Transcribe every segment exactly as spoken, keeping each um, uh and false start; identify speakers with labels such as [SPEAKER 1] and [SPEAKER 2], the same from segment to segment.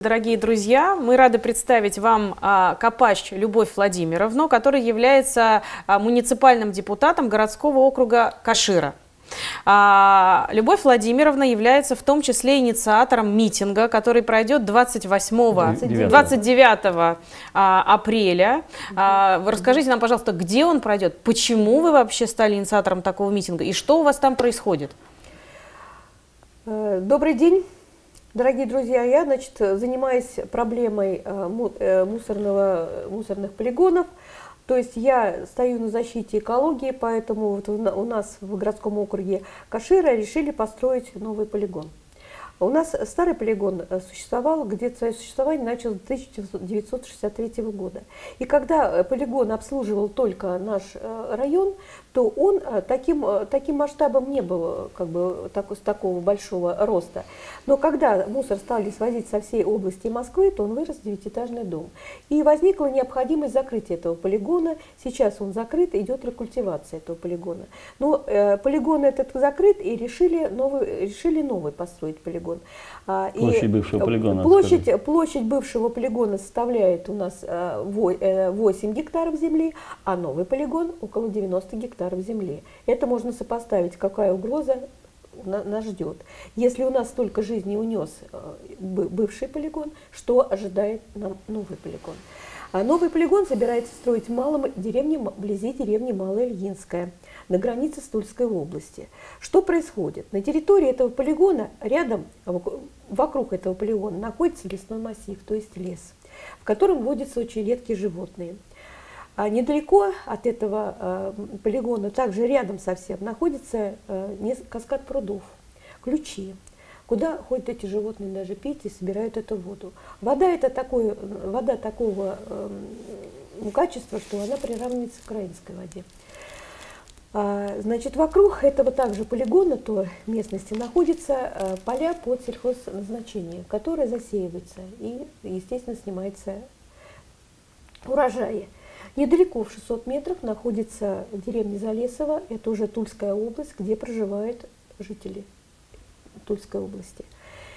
[SPEAKER 1] Дорогие друзья, мы рады представить вам а, Копач Любовь Владимировну, которая является а, муниципальным депутатом городского округа Кашира. А, Любовь Владимировна является в том числе инициатором митинга, который пройдет двадцать восьмого, двадцать девятого а, апреля. А, вы расскажите нам, пожалуйста, где он пройдет, почему вы вообще стали инициатором такого митинга и что у вас там происходит?
[SPEAKER 2] Добрый день. Дорогие друзья, я, значит, занимаюсь проблемой мусорного, мусорных полигонов, то есть я стою на защите экологии, поэтому вот у нас в городском округе Кашира решили построить новый полигон. У нас старый полигон существовал, где-то свое существование начал с тысяча девятьсот шестьдесят третьего года. И когда полигон обслуживал только наш район, то он таким, таким масштабом не был, как бы, так, такого большого роста. Но когда мусор стали свозить со всей области Москвы, то он вырос в девятиэтажный дом. И возникла необходимость закрытия этого полигона. Сейчас он закрыт, идет рекультивация этого полигона. Но э, полигон этот закрыт, и решили новый, решили новый построить полигон.
[SPEAKER 3] Площадь и бывшего полигона.
[SPEAKER 2] Площадь, площадь бывшего полигона составляет у нас восемь гектаров земли, а новый полигон около девяноста гектаров земли. Это можно сопоставить, какая угроза нас ждет. Если у нас столько жизни унес бывший полигон, что ожидает нам новый полигон? А новый полигон собирается строить в малом деревне, вблизи деревни Малая Ильинская, на границе с Тульской области. Что происходит? На территории этого полигона, рядом, вокруг этого полигона, находится лесной массив, то есть лес, в котором водятся очень редкие животные. А недалеко от этого э, полигона, также рядом совсем, находится э, каскад прудов, ключи, куда ходят эти животные даже пить и собирают эту воду. Вода, это такое, вода такого э, качества, что она приравнивается к краинской воде. А, значит, вокруг этого также полигона, то местности, находятся э, поля под сельхозназначение, которые засеиваются и, естественно, снимается урожаи. Недалеко, в шестистах метрах, находится деревня Залесово, это уже Тульская область, где проживают жители Тульской области.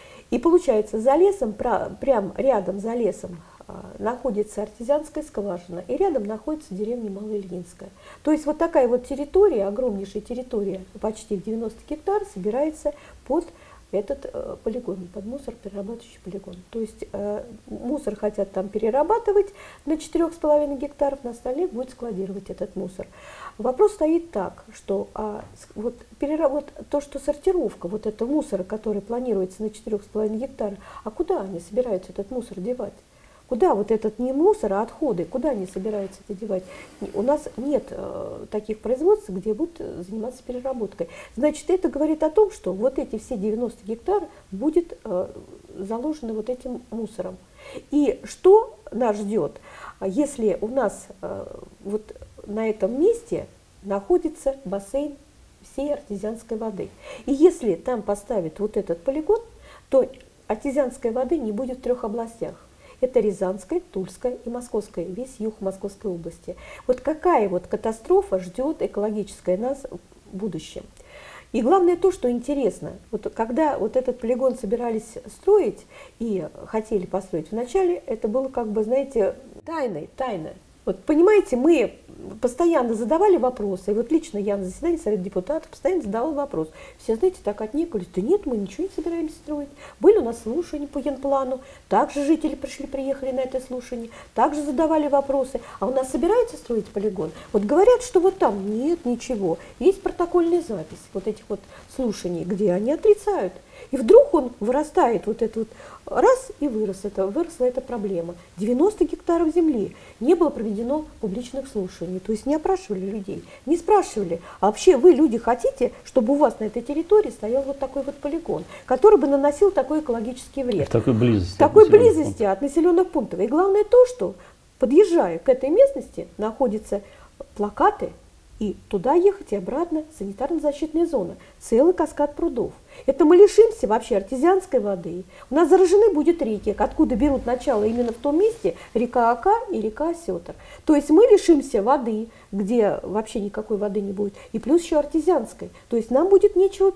[SPEAKER 2] И получается, за лесом, прямо рядом за лесом находится артезианская скважина, и рядом находится деревня Малая Ильинская. То есть вот такая вот территория, огромнейшая территория, почти в девяносто гектар, собирается под этот э, полигон, под мусор-перерабатывающий полигон. То есть э, мусор хотят там перерабатывать на четырёх с половиной гектаров, на остальных будет складировать этот мусор. Вопрос стоит так, что а, вот, переработ... то, что сортировка вот этого мусора, который планируется на четырёх с половиной гектаров, а куда они собираются этот мусор девать? Куда вот этот не мусор, а отходы, куда они собираются это девать? У нас нет э, таких производств, где будут заниматься переработкой. Значит, это говорит о том, что вот эти все девяносто гектар будет э, заложены вот этим мусором. И что нас ждет, если у нас э, вот на этом месте находится бассейн всей артезианской воды? И если там поставить вот этот полигон, то артезианской воды не будет в трех областях. Это Рязанская, Тульская и Московская, весь юг Московской области. Вот какая вот катастрофа ждет экологическая нас в будущем. И главное то, что интересно, вот когда вот этот полигон собирались строить и хотели построить вначале, это было как бы, знаете, тайной, тайной. Вот понимаете, мы постоянно задавали вопросы, и вот лично я на заседании Совета депутатов постоянно задавала вопрос. Все, знаете, так отнекались, да нет, мы ничего не собираемся строить. Были у нас слушания по генплану, также жители пришли, приехали на это слушание, также задавали вопросы. А у нас собирается строить полигон? Вот говорят, что вот там нет ничего. Есть протокольная запись вот этих вот слушаний, где они отрицают. И вдруг он вырастает, вот это вот, раз, и вырос это, выросла эта проблема. девяносто гектаров земли. Не было проведено публичных слушаний, то есть не опрашивали людей, не спрашивали, а вообще вы, люди, хотите, чтобы у вас на этой территории стоял вот такой вот полигон, который бы наносил такой экологический вред.
[SPEAKER 3] В такой близости.
[SPEAKER 2] В такой близости от населенных пунктов. И главное то, что, подъезжая к этой местности, находятся плакаты, и туда ехать и обратно санитарно-защитная зона, целый каскад прудов. Это мы лишимся вообще артезианской воды. У нас заражены будут реки, откуда берут начало именно в том месте река Ока и река Осетр. То есть мы лишимся воды, где вообще никакой воды не будет, и плюс еще артезианской. То есть нам будет нечего пить.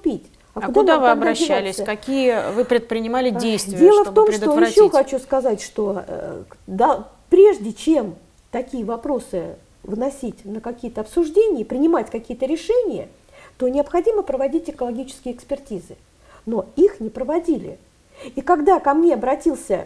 [SPEAKER 1] А, а куда вы обращались? Деваться? Какие вы предпринимали действия,
[SPEAKER 2] Дело
[SPEAKER 1] чтобы
[SPEAKER 2] в том, что еще хочу сказать, что да, прежде чем такие вопросы выносить на какие-то обсуждения, принимать какие-то решения, то необходимо проводить экологические экспертизы. Но их не проводили. И когда ко мне обратился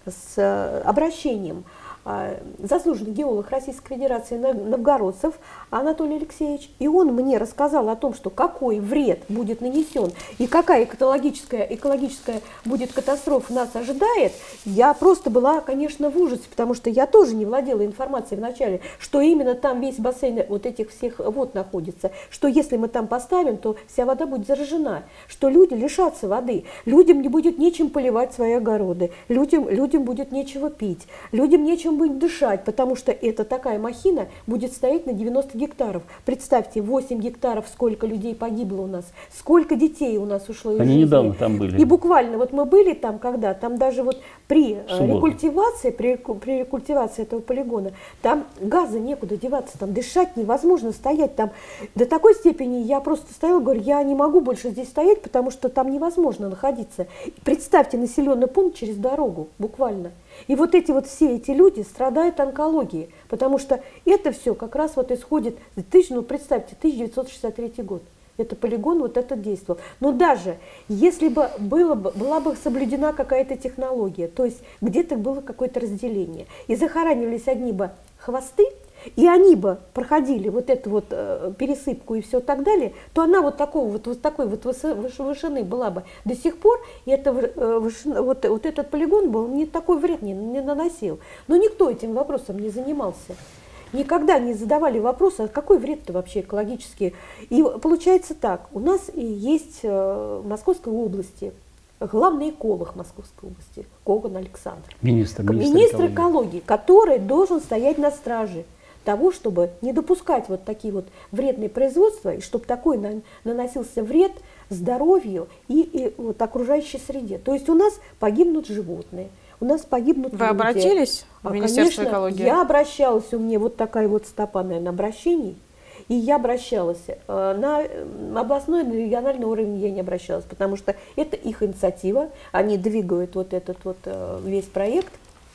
[SPEAKER 2] с обращением заслуженный геолог Российской Федерации Новгородцев Анатолий Алексеевич, и он мне рассказал о том, что какой вред будет нанесен и какая экологическая, экологическая будет катастрофа нас ожидает, я просто была, конечно, в ужасе, потому что я тоже не владела информацией вначале, что именно там весь бассейн вот этих всех вод находится, что если мы там поставим, то вся вода будет заражена, что люди лишатся воды, людям не будет нечем поливать свои огороды, людям, людям будет нечего пить, людям нечем будет дышать, потому что эта такая махина будет стоять на девяносто гектаров. Представьте, восемь гектаров, сколько людей погибло у нас, сколько детей у нас ушло из
[SPEAKER 3] Они
[SPEAKER 2] жизни.
[SPEAKER 3] недавно там были.
[SPEAKER 2] И буквально, вот мы были там, когда, там даже вот при рекультивации, при, при рекультивации этого полигона, там газа некуда деваться, там дышать невозможно, стоять там. До такой степени я просто стояла, говорю, я не могу больше здесь стоять, потому что там невозможно находиться. Представьте, населенный пункт через дорогу, буквально. И вот эти вот все эти люди страдают онкологией, потому что это все как раз вот исходит, ну представьте, тысяча девятьсот шестьдесят третий год. Это полигон вот этот действовал. Но даже если бы, было бы была бы соблюдена какая-то технология, то есть где-то было какое-то разделение, и захоранивались одни бы хвосты, и они бы проходили вот эту вот э, пересыпку и все так далее, то она вот, такого, вот, вот такой вот вышины была бы до сих пор, и это, э, вышина, вот, вот этот полигон был, не такой вред не, не наносил. Но никто этим вопросом не занимался. Никогда не задавали вопросы, а какой вред-то вообще экологический. И получается так, у нас и есть э, в Московской области главный эколог Московской области, Коган Александр.
[SPEAKER 3] Министр,
[SPEAKER 2] министр, министр экологии. экологии, который должен стоять на страже того, чтобы не допускать вот такие вот вредные производства, и чтобы такой на, наносился вред здоровью и, и вот окружающей среде. То есть у нас погибнут животные, у нас погибнут
[SPEAKER 1] Вы
[SPEAKER 2] люди.
[SPEAKER 1] обратились в
[SPEAKER 2] а,
[SPEAKER 1] Министерство
[SPEAKER 2] конечно,
[SPEAKER 1] экологии?
[SPEAKER 2] Я обращалась, у меня вот такая вот стопа, наверное, обращений, и я обращалась. На областной, на региональный уровень я не обращалась, потому что это их инициатива, они двигают вот этот вот весь проект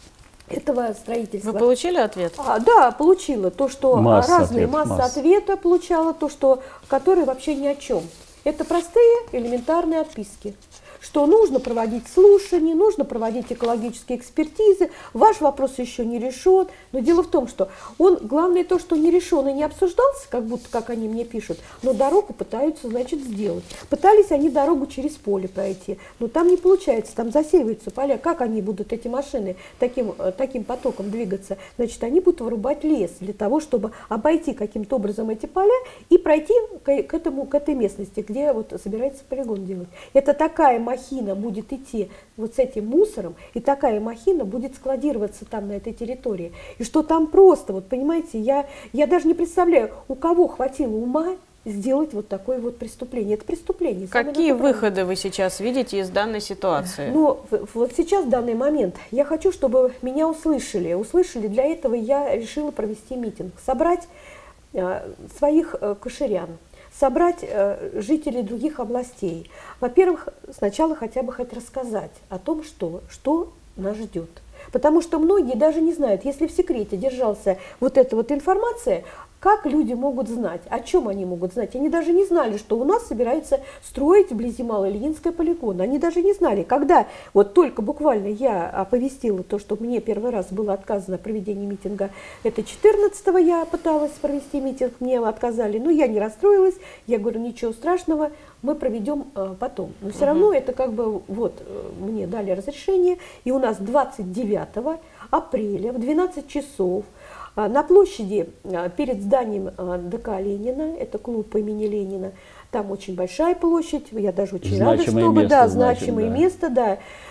[SPEAKER 2] этого строительства.
[SPEAKER 1] Вы получили ответ?
[SPEAKER 2] А, да, получила. То, что
[SPEAKER 3] масса
[SPEAKER 2] разные
[SPEAKER 3] ответ,
[SPEAKER 2] массы
[SPEAKER 3] масса.
[SPEAKER 2] ответа получала, то, что, которые вообще ни о чем. Это простые элементарные отписки. Что нужно проводить слушания, нужно проводить экологические экспертизы, ваш вопрос еще не решен. Но дело в том, что он, главное то, что не решен и не обсуждался, как будто, как они мне пишут, но дорогу пытаются, значит, сделать. Пытались они дорогу через поле пройти, но там не получается, там засеиваются поля. Как они будут, эти машины, таким, таким потоком двигаться? Значит, они будут вырубать лес для того, чтобы обойти каким-то образом эти поля и пройти к, к, этому, к этой местности, где вот собирается полигон делать. Это такая махина будет идти вот с этим мусором, и такая махина будет складироваться там на этой территории. И что там просто, вот понимаете, я, я даже не представляю, у кого хватило ума сделать вот такое вот преступление. Это преступление.
[SPEAKER 1] Какие выходы вы сейчас видите из данной ситуации?
[SPEAKER 2] Ну, вот сейчас, в данный момент, я хочу, чтобы меня услышали. Услышали, для этого я решила провести митинг, собрать э, своих э, каширян, собрать э, жителей других областей. Во-первых, сначала хотя бы хоть рассказать о том, что, что нас ждет. Потому что многие даже не знают, если в секрете держался вот эта вот информация, как люди могут знать, о чем они могут знать. Они даже не знали, что у нас собирается строить вблизи Малоильинская полигон. Они даже не знали, когда вот только буквально я оповестила то, что мне первый раз было отказано о проведении митинга, это четырнадцатого я пыталась провести митинг, мне отказали, но я не расстроилась, я говорю, ничего страшного, мы проведем э, потом. Но все угу. равно это как бы вот э, мне дали разрешение, и у нас двадцать девятого апреля в двенадцать часов на площади перед зданием ДК Ленина, это клуб имени Ленина, там очень большая площадь, я даже очень
[SPEAKER 3] значимое
[SPEAKER 2] рада, чтобы,
[SPEAKER 3] место,
[SPEAKER 2] да,
[SPEAKER 3] значит,
[SPEAKER 2] значимое
[SPEAKER 3] да.
[SPEAKER 2] место, да,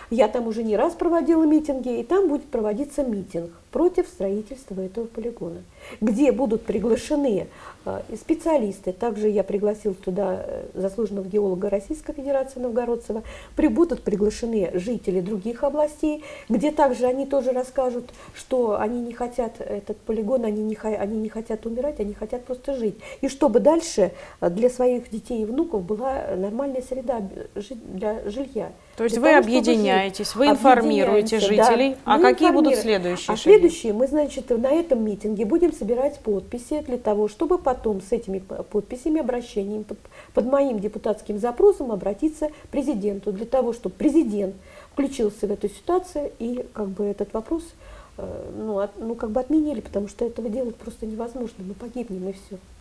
[SPEAKER 2] Я там уже не раз проводила митинги, и там будет проводиться митинг против строительства этого полигона, где будут приглашены э, специалисты. Также я пригласил туда заслуженного геолога Российской Федерации Новгородцева. Будут приглашены жители других областей, где также они тоже расскажут, что они не хотят этот полигон, они не, они не хотят умирать, они хотят просто жить. И чтобы дальше для своих детей и внуков была нормальная среда для жилья.
[SPEAKER 1] То есть вы того, объединяетесь, вы информируете жителей. Да, а какие будут следующие
[SPEAKER 2] а
[SPEAKER 1] шаги?
[SPEAKER 2] Следующие мы, значит, на этом митинге будем собирать подписи для того, чтобы потом с этими подписями, обращениями под, под моим депутатским запросом обратиться к президенту, для того, чтобы президент включился в эту ситуацию и как бы этот вопрос э, ну, от, ну, как бы отменили, потому что этого делать просто невозможно, мы погибнем и все.